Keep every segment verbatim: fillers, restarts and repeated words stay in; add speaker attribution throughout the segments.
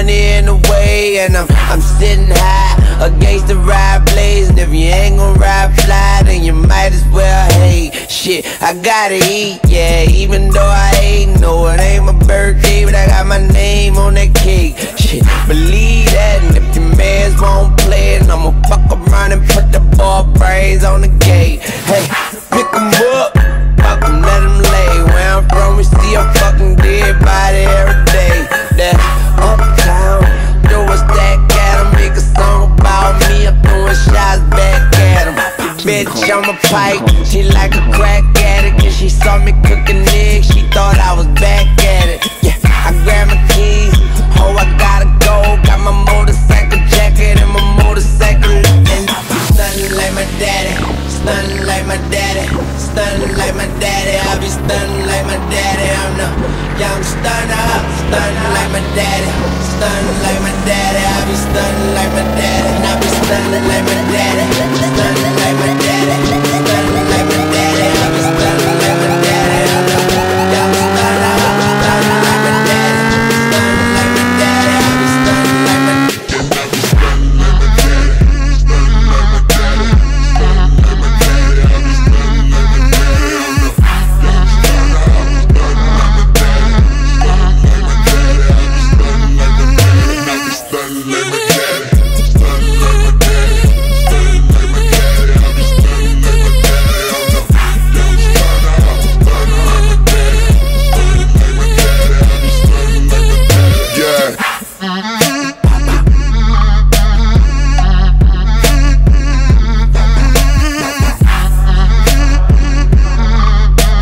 Speaker 1: money in the way, and I'm, I'm sitting high against the ride blaze. And if you ain't gon' ride fly, then you might as well hate. Shit, I gotta eat, yeah, even though I ain't. No, it ain't my birthday, but I got my name on that cake. Shit, believe that, and if your mans won't play it, I'ma fuck around and put the ball brains on the gate. Hey, pick 'em up, fuck 'em, let 'em lay. Where I'm from, we see a fucking dead body every day. That uptown, throw a stack at 'em, make a song about me, I'm throwing shots back at 'em. Bitch, I'm a pipe, she like a crack addict, and she saw me cooking eggs, she thought I was back at it. Yeah, I grabbed my keys, oh I gotta go, got my motorcycle jacket and my motorcycle, and stunning like my daddy, stunning like my daddy, stunning like my daddy, I be stunning like my daddy. I'm the young stunner, stunning like my daddy, stunning like my daddy, I be stunning like my daddy, and I be stunning like my daddy, stunning like my daddy, stunning like my daddy, I be stunning like my daddy. I'm the young stunner, stunning like my daddy, stunning like my daddy, I be stunning like my daddy.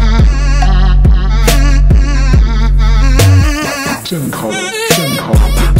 Speaker 2: Simple, simple.